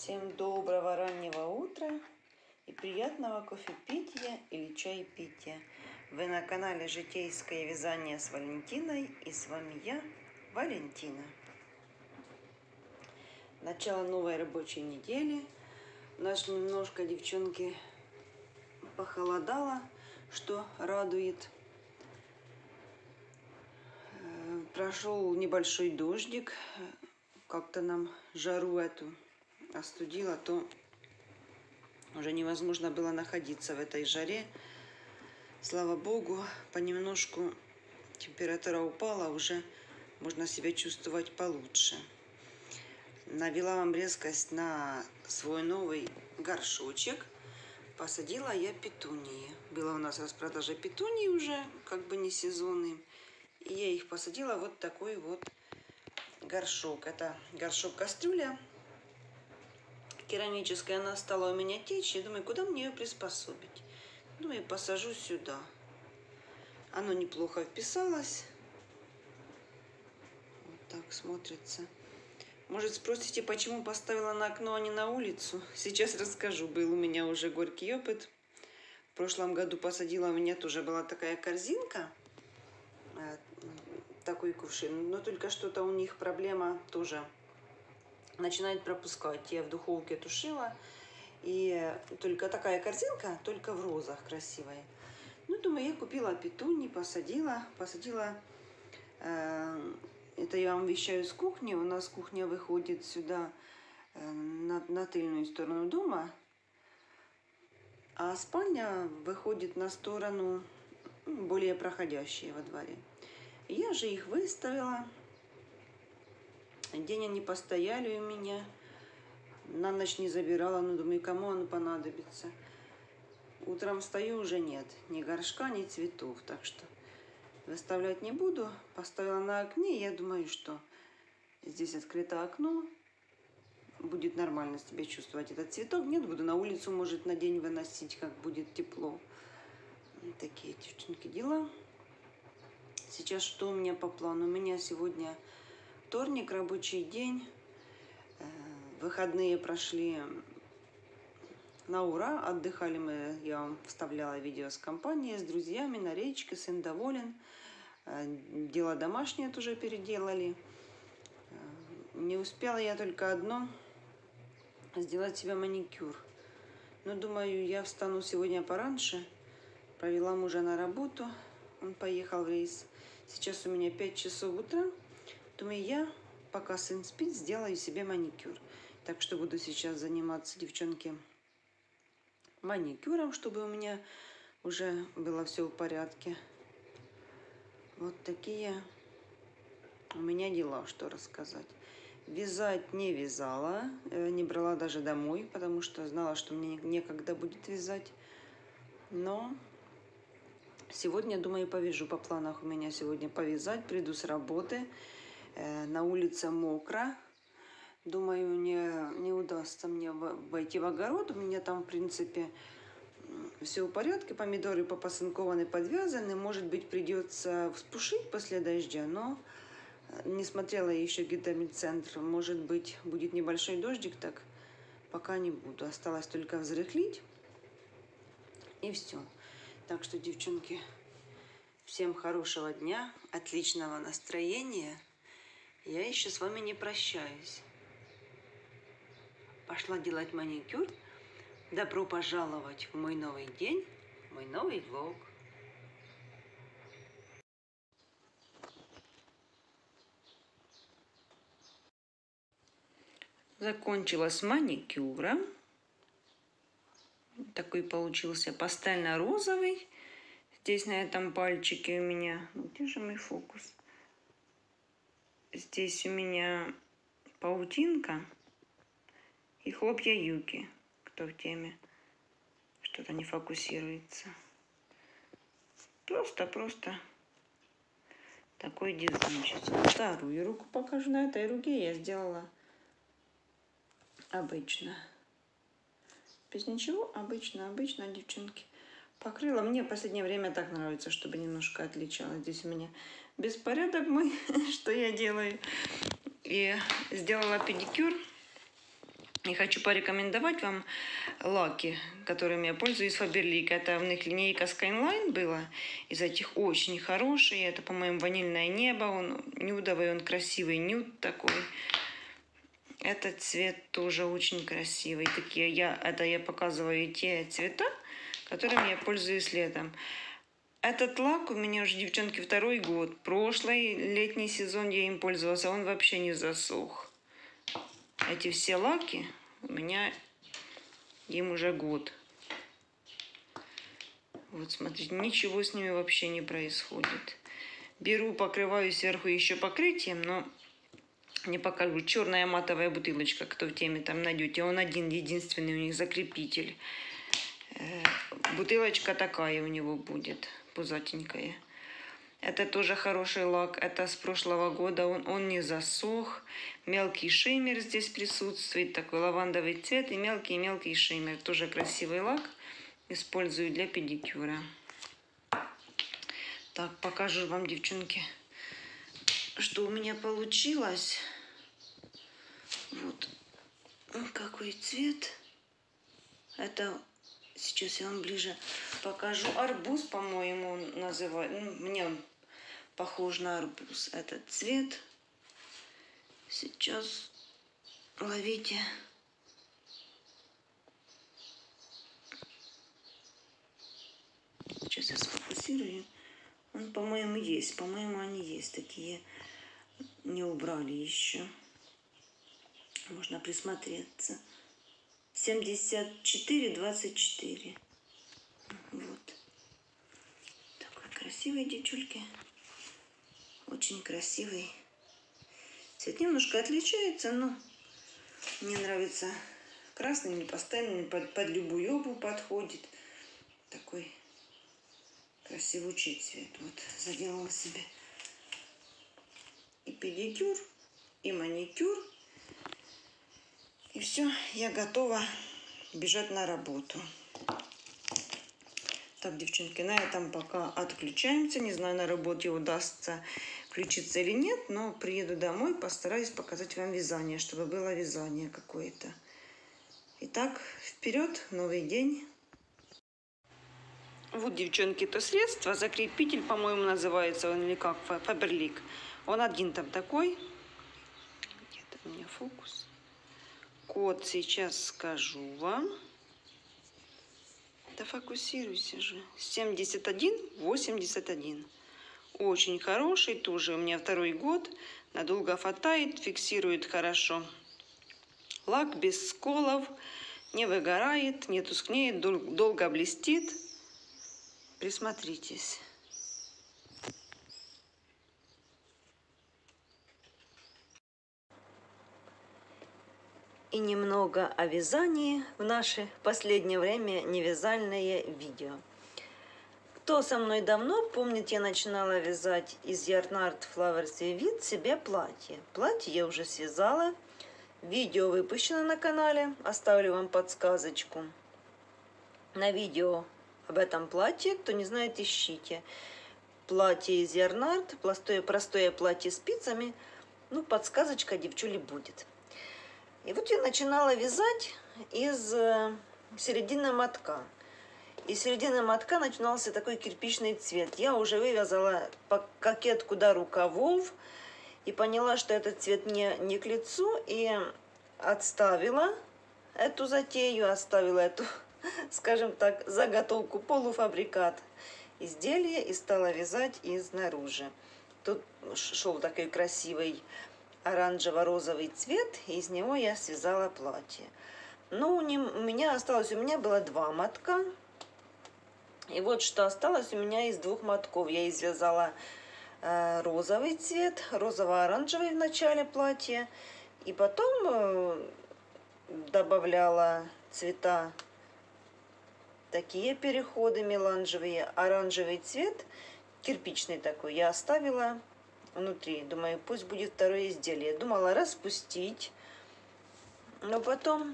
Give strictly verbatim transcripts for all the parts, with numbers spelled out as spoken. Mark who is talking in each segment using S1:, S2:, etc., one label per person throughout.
S1: Всем доброго раннего утра и приятного кофепития или чаепития. Вы на канале Житейское вязание с Валентиной, и с вами я, Валентина. Начало новой рабочей недели. У нас немножко, девчонки, похолодало, что радует. Прошел небольшой дождик, как-то нам жару эту остудило, то уже невозможно было находиться в этой жаре. Слава богу, понемножку температура упала, уже можно себя чувствовать получше. Навела вам резкость на свой новый горшочек. Посадила я петунии. Была у нас распродажа петуний уже, как бы не сезонные. И я их посадила вот такой вот горшок. Это горшок-кастрюля керамическая. Она стала у меня течь. Я думаю, куда мне ее приспособить? Думаю, посажу сюда. Оно неплохо вписалось. Вот так смотрится. Может, спросите, почему поставила на окно, а не на улицу? Сейчас расскажу. Был у меня уже горький опыт. В прошлом году посадила, у меня тоже была такая корзинка. Такой кувшин. Но только что-то у них проблема тоже начинает пропускать. Я в духовке тушила. И только такая корзинка, только в розах красивая. Ну, думаю, я купила петуньи, посадила. Посадила, э, это я вам вещаю с кухни. У нас кухня выходит сюда, э, на, на тыльную сторону дома. А спальня выходит на сторону более проходящие во дворе. Я же их выставила. День они постояли у меня. На ночь не забирала, но думаю, кому оно понадобится. Утром встаю, уже нет ни горшка, ни цветов. Так что выставлять не буду. Поставила на окне. Я думаю, что здесь открыто окно. Будет нормально себя чувствовать этот цветок. Нет, буду на улицу, может, на день выносить, как будет тепло. Такие, девчонки, дела. Сейчас что у меня по плану? У меня сегодня вторник, рабочий день. Выходные прошли на ура. Отдыхали мы, я вам вставляла видео с компанией, с друзьями, на речке, сын доволен. Дела домашние тоже переделали. Не успела я только одно, сделать себе маникюр. Но думаю, я встану сегодня пораньше. Провела мужа на работу, он поехал в рейс. Сейчас у меня пять часов утра. Думаю, я, пока сын спит, сделаю себе маникюр. Так что буду сейчас заниматься, девчонки, маникюром, чтобы у меня уже было все в порядке. Вот такие у меня дела, что рассказать. Вязать не вязала, не брала даже домой, потому что знала, что мне некогда будет вязать. Но сегодня, думаю, повяжу. По планах у меня сегодня повязать. Приду с работы. На улице мокро. Думаю, не, не удастся мне войти в огород. У меня там, в принципе, все в порядке. Помидоры попасынкованы, подвязаны. Может быть, придется вспушить после дождя, но не смотрела еще гидромедцентр. Может быть, будет небольшой дождик, так пока не буду. Осталось только взрыхлить. И все. Так что, девчонки, всем хорошего дня, отличного настроения. Я еще с вами не прощаюсь. Пошла делать маникюр. Добро пожаловать в мой новый день, в мой новый влог. Закончила с маникюром. Такой получился пастельно-розовый. Здесь на этом пальчике у меня... Где же мой фокус? Здесь у меня паутинка и хлопья юки. Кто в теме? Что-то не фокусируется. Просто-просто такой дизайнчик. Вторую руку покажу. На этой руке я сделала обычно. Без ничего, обычно, обычно, девчонки. Покрыла. Мне в последнее время так нравится, чтобы немножко отличалось. Здесь у меня беспорядок мой, что я делаю. И сделала педикюр. И хочу порекомендовать вам лаки, которыми я пользуюсь, Faberlic. Это у них линейка Skyline была. Из этих очень хороший. Это, по-моему, ванильное небо. Он нюдовый, он красивый нюд такой. Этот цвет тоже очень красивый. Такие я, это я показываю те цвета, которыми я пользуюсь летом. Этот лак у меня уже, девчонки, второй год. Прошлый летний сезон я им пользовалась, а он вообще не засох. Эти все лаки у меня им уже год. Вот смотрите, ничего с ними вообще не происходит. Беру, покрываю сверху еще покрытием, но не покажу. Черная матовая бутылочка, кто в теме, там найдете. Он один, единственный у них закрепитель. Бутылочка такая у него будет, пузатенькая. Это тоже хороший лак. Это с прошлого года. Он, он не засох. Мелкий шиммер здесь присутствует. Такой лавандовый цвет. И мелкий-мелкий шиммер. Тоже красивый лак. Использую для педикюра. Так, покажу вам, девчонки, что у меня получилось. Вот какой цвет. Это... Сейчас я вам ближе покажу. Арбуз, по-моему, называют. Ну, мне он похож на арбуз. Этот цвет. Сейчас ловите. Сейчас я сфокусирую. Он, по-моему, есть. По-моему, они есть. Такие не убрали еще. Можно присмотреться. семьдесят четыре двадцать четыре. Вот. Такой красивый, девчульки. Очень красивый. Цвет немножко отличается, но мне нравится красный, не постоянный, под, под любую обувь подходит. Такой красивучий цвет. Вот заделала себе и педикюр, и маникюр. И все, я готова бежать на работу. Так, девчонки, на этом пока отключаемся. Не знаю, на работе удастся включиться или нет, но приеду домой, постараюсь показать вам вязание, чтобы было вязание какое-то. Итак, вперед, новый день. Вот, девчонки, то средство, закрепитель, по-моему, называется он, или как, Faberlic. Он один там такой. Где-то у меня фокус. Код сейчас скажу вам. Да фокусируйся же. семьдесят один восемьдесят один. Очень хороший, тоже у меня второй год. Надолго хватает, фиксирует хорошо. Лак без сколов, не выгорает, не тускнеет, дол долго блестит. Присмотритесь. И немного о вязании в наше последнее время невязальное видео. Кто со мной давно помнит, я начинала вязать из Yarn Art Flowers Vivid себе платье. Платье я уже связала. Видео выпущено на канале. Оставлю вам подсказочку на видео об этом платье. Кто не знает, ищите. Платье из Yarn Art, простое, простое платье с спицами. Ну, подсказочка, девчули, будет. И вот я начинала вязать из середины мотка. Из середины мотка начинался такой кирпичный цвет. Я уже вывязала кокетку до рукавов и поняла, что этот цвет не, не к лицу, и отставила эту затею, оставила эту, скажем так, заготовку, полуфабрикат изделия и стала вязать изнаружи. Тут шел такой красивый оранжево-розовый цвет, и из него я связала платье. Но у меня осталось, у меня было два мотка. И вот что осталось у меня из двух мотков. Я извязала э, розовый цвет, розово-оранжевый в начале платья. И потом э, добавляла цвета, такие переходы меланжевые. Оранжевый цвет, кирпичный такой, я оставила внутри. Думаю, пусть будет второе изделие. Думала распустить, но потом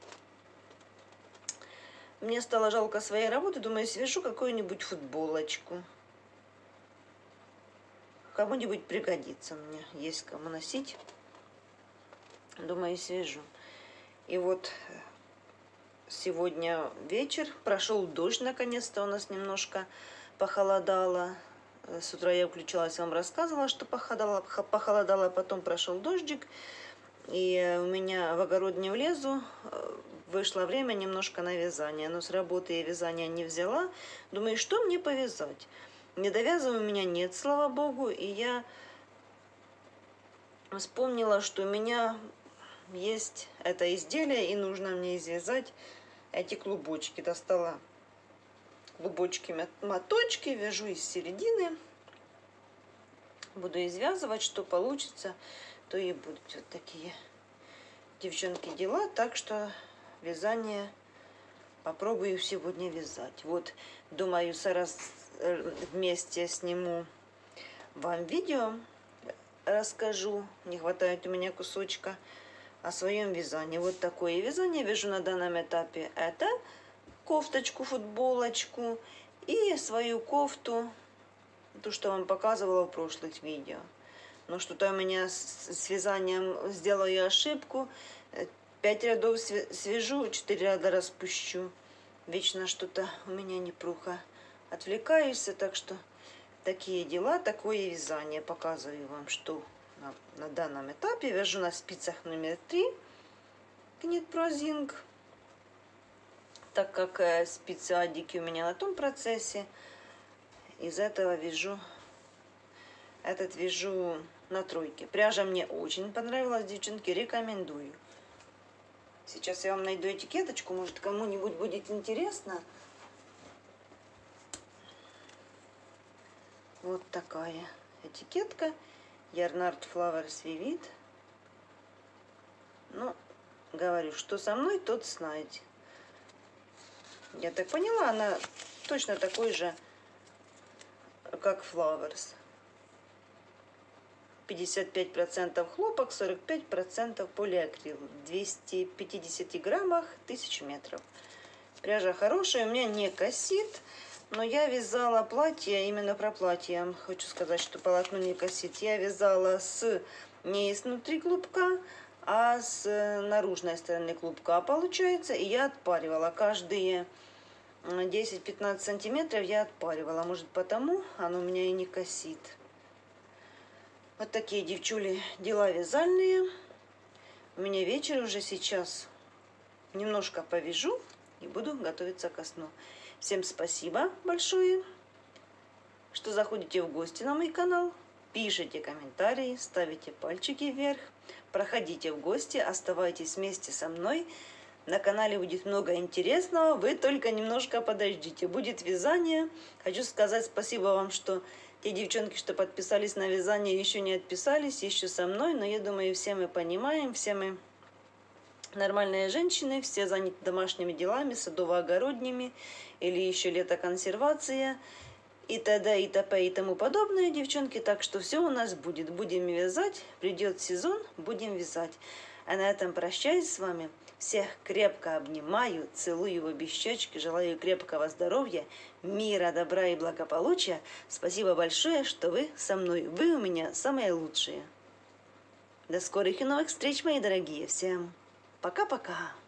S1: мне стало жалко своей работы. Думаю, свяжу какую-нибудь футболочку. Кому-нибудь пригодится мне. Есть кому носить. Думаю, свяжу. И вот сегодня вечер, прошел дождь, наконец-то у нас немножко похолодало. С утра я включалась, вам рассказывала, что похолодало, похолодало, потом прошел дождик. И у меня в огород не влезу, вышло время немножко на вязание. Но с работы я вязание не взяла. Думаю, что мне повязать? Недовяза у меня нет, слава богу. И я вспомнила, что у меня есть это изделие, и нужно мне извязать эти клубочки. Достала клубочки, моточки, вяжу из середины. Буду извязывать, что получится, то и будут вот такие, девчонки, дела. Так что вязание попробую сегодня вязать. Вот, думаю, сразу вместе сниму вам видео, расскажу. Не хватает у меня кусочка о своем вязании. Вот такое вязание вяжу на данном этапе. Это кофточку, футболочку и свою кофту, ту, что вам показывала в прошлых видео. Но что-то у меня с, с вязанием сделаю ошибку. Пять рядов свяжу, четыре ряда распущу. Вечно что-то у меня непруха. Отвлекаюсь, так что такие дела, такое вязание. Показываю вам, что на, на данном этапе вяжу на спицах номер три Knit-Pro-Zing, так как э, спицы адики у меня на том процессе. Из этого вяжу, этот вяжу на тройке. Пряжа мне очень понравилась, девчонки, рекомендую. Сейчас я вам найду этикеточку, может, кому-нибудь будет интересно. Вот такая этикетка. Yarnart Flowers Vivid. Ну, говорю, что со мной, тот знает. Я так поняла, она точно такой же, как Flowers. пятьдесят пять процентов хлопок, сорок пять процентов полиакрил. В двухстах пятидесяти граммах тысяча метров. Пряжа хорошая, у меня не косит. Но я вязала платье, именно про платье. Хочу сказать, что полотно не косит. Я вязала с не изнутри клубка, а с наружной стороны клубка. Получается, и я отпаривала. Каждые десять-пятнадцать сантиметров я отпаривала. Может, потому оно у меня и не косит. Вот такие, девчули, дела вязальные. У меня вечер уже сейчас. Немножко повяжу и буду готовиться ко сну. Всем спасибо большое, что заходите в гости на мой канал. Пишите комментарии, ставите пальчики вверх. Проходите в гости, оставайтесь вместе со мной. На канале будет много интересного. Вы только немножко подождите. Будет вязание. Хочу сказать спасибо вам, что те девчонки, что подписались на вязание, еще не отписались, еще со мной. Но я думаю, все мы понимаем, все мы нормальные женщины, все заняты домашними делами, садово-огородними, или еще летоконсервация, и т.д. и т.п. и тому подобное, девчонки. Так что все у нас будет. Будем вязать, придет сезон, будем вязать. А на этом прощаюсь с вами. Всех крепко обнимаю, целую в обе щечки, желаю крепкого здоровья, мира, добра и благополучия. Спасибо большое, что вы со мной. Вы у меня самые лучшие. До скорых и новых встреч, мои дорогие. Всем пока-пока.